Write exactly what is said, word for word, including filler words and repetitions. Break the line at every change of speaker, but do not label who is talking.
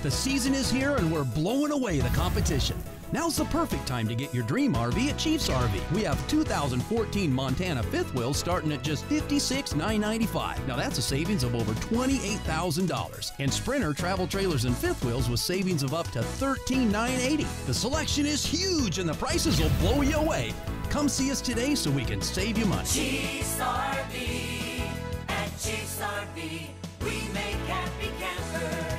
The season is here and we're blowing away the competition. Now's the perfect time to get your dream R V at Chiefs R V. We have two thousand fourteen Montana fifth wheels starting at just fifty-six thousand nine hundred ninety-five dollars. Now that's a savings of over twenty-eight thousand dollars. And Sprinter travel trailers and fifth wheels with savings of up to thirteen thousand nine hundred eighty dollars. The selection is huge and the prices will blow you away. Come see us today so we can save you money.
Chiefs R V. At Chiefs R V, we make happy campers.